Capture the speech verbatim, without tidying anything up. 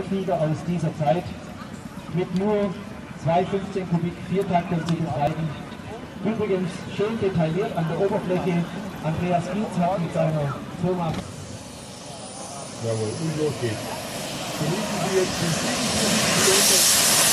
Zwölfflieger aus dieser Zeit mit nur zwei fünfzehn Kubik Viertakter zu betreiben. Übrigens schön detailliert an der Oberfläche. Andreas Gietz hat mit seiner Firma. Jawohl, und los geht's. Genießen Sie jetzt die